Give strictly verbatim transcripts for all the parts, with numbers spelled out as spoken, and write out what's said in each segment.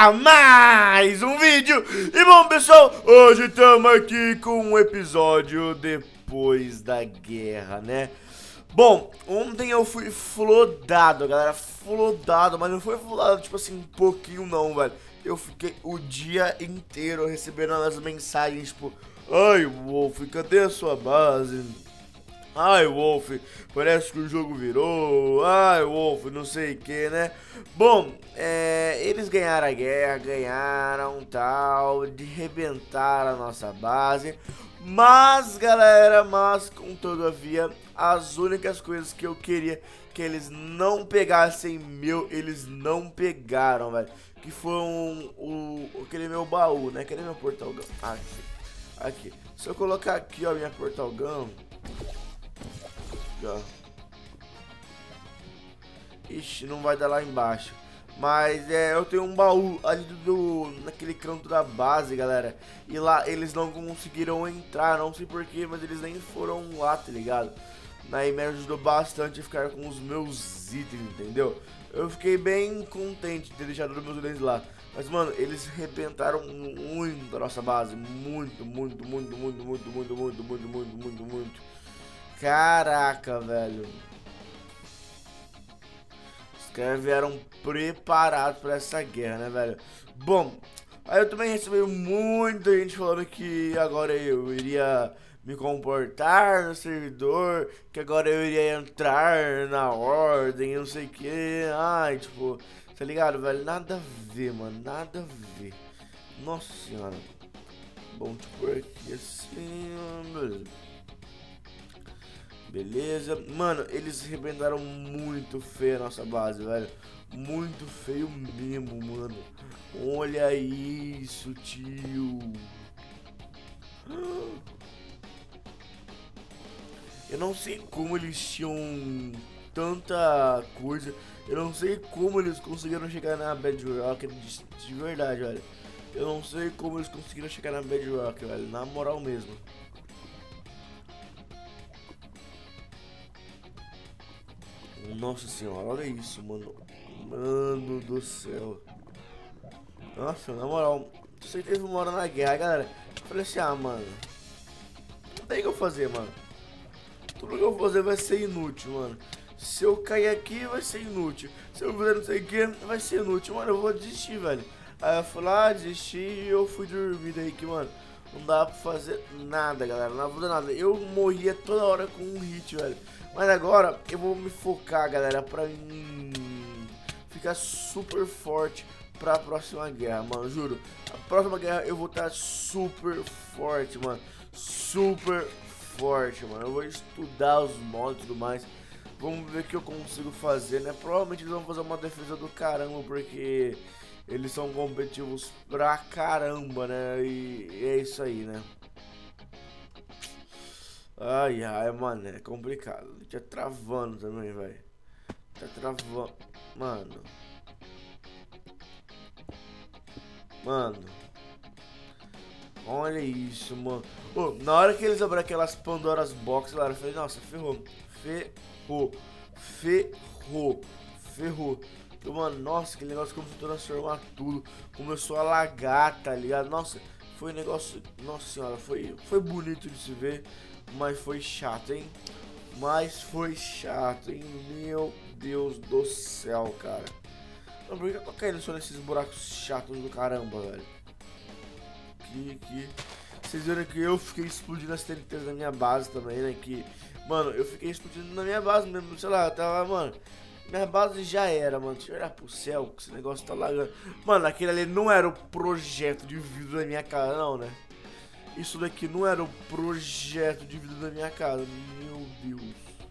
a mais um vídeo. E bom, pessoal, hoje estamos aqui com um episódio depois da guerra, né? Bom, ontem eu fui flodado, galera, flodado, mas não foi flodado, tipo assim, um pouquinho não, velho. Eu fiquei o dia inteiro recebendo as mensagens, tipo, ai, Wolf, cadê a sua base? Ai, Wolf, parece que o jogo virou. Ai, Wolf, não sei o que, né? Bom, é, eles ganharam a guerra, ganharam tal, de rebentar a nossa base. Mas, galera, mas, com todavia, as únicas coisas que eu queria que eles não pegassem meu, eles não pegaram, velho. Que foram o, aquele meu baú, né? Cadê meu portal gun? Aqui, aqui. Se eu colocar aqui, ó, minha portal gun... Ixi, não vai dar lá embaixo. Mas é, eu tenho um baú ali do, do naquele canto da base, galera. E lá eles não conseguiram entrar, não sei porquê, mas eles nem foram lá, tá ligado? Daí me ajudou bastante a ficar com os meus itens, entendeu? Eu fiquei bem contente de ter deixado os meus itens lá. Mas, mano, eles arrebentaram muito a nossa base. Muito, muito, muito, muito, muito, muito, muito, muito, muito, muito, muito. Caraca, velho. Os caras vieram preparados pra essa guerra, né, velho? Bom, aí eu também recebi muita gente falando que agora eu iria me comportar no servidor, que agora eu iria entrar na ordem, não sei o que. Ai, tipo, tá ligado, velho? Nada a ver, mano, nada a ver. Nossa senhora. Bom, tipo, aqui assim, beleza. Beleza, mano, eles arrebentaram muito feio a nossa base, velho. Muito feio mesmo, mano. Olha isso, tio. Eu não sei como eles tinham tanta coisa. Eu não sei como eles conseguiram chegar na Bedrock, de, de verdade, velho. Eu não sei como eles conseguiram chegar na Bedrock, velho, na moral mesmo. Nossa senhora, olha isso, mano. Mano do céu. Nossa, na moral, você teve uma hora na guerra, galera. Eu falei assim, ah, mano, não tem o que eu fazer, mano. Tudo que eu vou fazer vai ser inútil, mano. Se eu cair aqui, vai ser inútil. Se eu fizer não sei o que, vai ser inútil. Mano, eu vou desistir, velho. Aí eu fui lá, desisti e eu fui dormir daí que, mano, não dá pra fazer nada, galera. Não dá pra fazer nada. Eu morria toda hora com um hit, velho. Mas agora eu vou me focar, galera, pra mim ficar super forte pra próxima guerra, mano, juro. A próxima guerra eu vou estar super forte, mano. Super forte, mano. Eu vou estudar os mods e tudo mais. Vamos ver o que eu consigo fazer, né? Provavelmente eles vão fazer uma defesa do caramba, porque eles são competitivos pra caramba, né? E, e é isso aí, né? Ai, ai, mano, é complicado. Tá travando também, velho. Tá travando. Mano. Mano. Olha isso, mano. Oh, na hora que eles abriram aquelas Pandora's Box, galera, eu falei, nossa, ferrou. Ferrou. Ferrou. Ferrou. Então, mano, nossa, aquele negócio começou a transformar tudo. Começou a lagar, tá ligado? Nossa, foi um negócio. Nossa senhora, foi, foi bonito de se ver. Mas foi chato, hein? Mas foi chato, hein? Meu Deus do céu, cara. Não, por que eu tô caindo só nesses buracos chatos do caramba, velho? Que, que... Vocês viram que eu fiquei explodindo as T N Ts na minha base também, né? Que, mano, eu fiquei explodindo na minha base mesmo. Sei lá, eu tava, mano... Minha base já era, mano. Deixa eu olhar pro céu, que esse negócio tá lagando. Mano, aquele ali não era o projeto de vida da minha casa, não, né? Isso daqui não era o projeto de vida da minha casa. Meu Deus.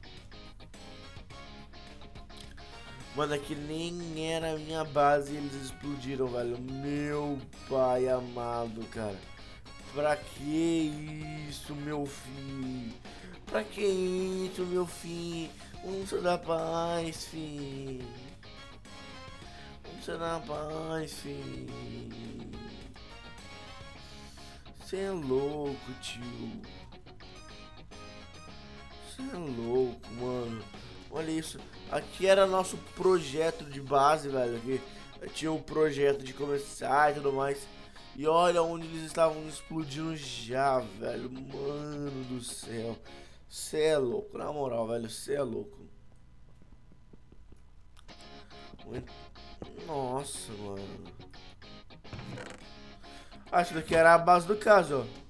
Mano, aqui nem era a minha base e eles explodiram, velho. Meu pai amado, cara. Pra que isso, meu filho? Pra que isso, meu filho? Vamos ser da paz, filho. Vamos ser da paz, filho. Você é louco, tio. Você é louco, mano. Olha isso. Aqui era nosso projeto de base, velho. Aqui. tinha o projeto de começar e tudo mais. E olha onde eles estavam explodindo já, velho. Mano do céu. Cê é louco, na moral, velho. Cê é louco. Nossa, mano. Acho que daqui era a base do caso, ó.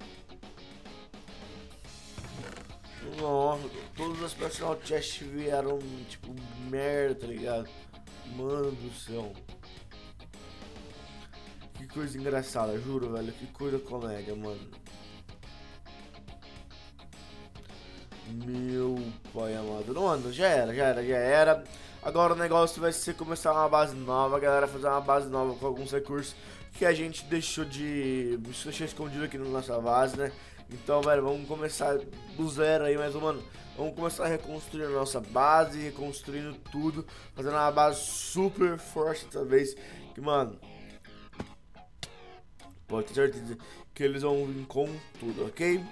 Nossa, todas as personal chests vieram, tipo, merda, tá ligado? Mano do céu. Que coisa engraçada, juro, velho. Que coisa comédia, mano. Meu pai amado. Não, mano, já era, já era, já era. Agora o negócio vai ser começar uma base nova, galera. Fazer uma base nova com alguns recursos que a gente deixou de... deixou escondido aqui na nossa base, né? Então, velho, vamos começar do zero aí, mas, mano, vamos começar a reconstruir a nossa base, reconstruindo tudo, fazendo uma base super forte dessa vez, que, mano, pode ter certeza que eles vão vir com tudo, ok?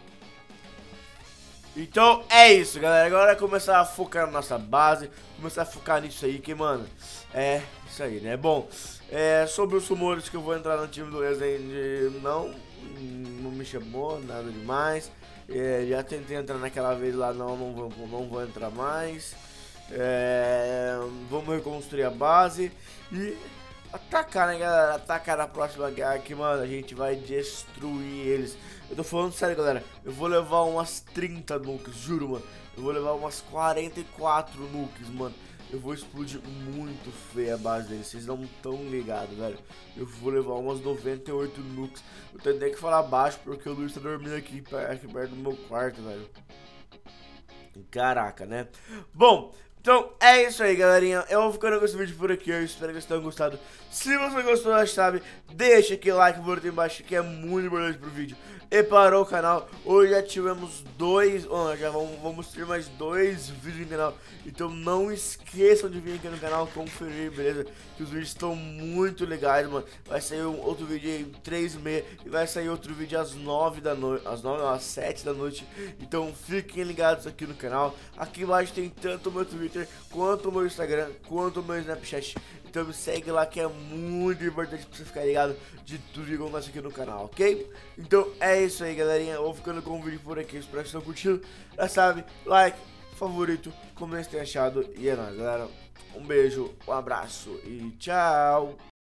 Então é isso, galera. Agora é começar a focar na nossa base, começar a focar nisso aí, que, mano, é isso aí, né? Bom, é, sobre os rumores que eu vou entrar no time do Resende, não, não me chamou, nada demais. É, já tentei entrar naquela vez lá, não, não vou, não vou entrar mais. É, vamos reconstruir a base e atacar, né, galera? Atacar na próxima guerra que, mano, a gente vai destruir eles. Eu tô falando sério, galera. Eu vou levar umas trinta nukes, juro, mano. Eu vou levar umas quarenta e quatro nukes, mano. Eu vou explodir muito feio a base deles. Vocês não tão ligados, velho. Eu vou levar umas noventa e oito nukes. Eu tentei que falar baixo porque o Luiz tá dormindo aqui, aqui perto do meu quarto, velho. Caraca, né? Bom, então é isso aí, galerinha. Eu vou ficando com esse vídeo por aqui. Eu espero que vocês tenham gostado. Se você gostou, já sabe, deixa aquele like por embaixo, que é muito importante pro vídeo e para o canal. Hoje já tivemos dois, oh, já vamos, vamos ter mais dois vídeos no canal. Então não esqueçam de vir aqui no canal conferir, beleza? Que os vídeos estão muito legais, mano. Vai sair um outro vídeo aí três e meia e vai sair outro vídeo às nove da noite, às nove, às sete da noite. Então fiquem ligados aqui no canal. Aqui embaixo tem tanto o meu Twitter, quanto o meu Instagram, quanto o meu Snapchat. Então me segue lá, que é muito importante pra você ficar ligado de tudo que acontece aqui no canal, ok? Então é isso aí, galerinha. Eu vou ficando com o vídeo por aqui. Espero que vocês tenham curtido. Já sabe, like, favorito, como vocês têm achado. E é nóis, galera. Um beijo, um abraço e tchau!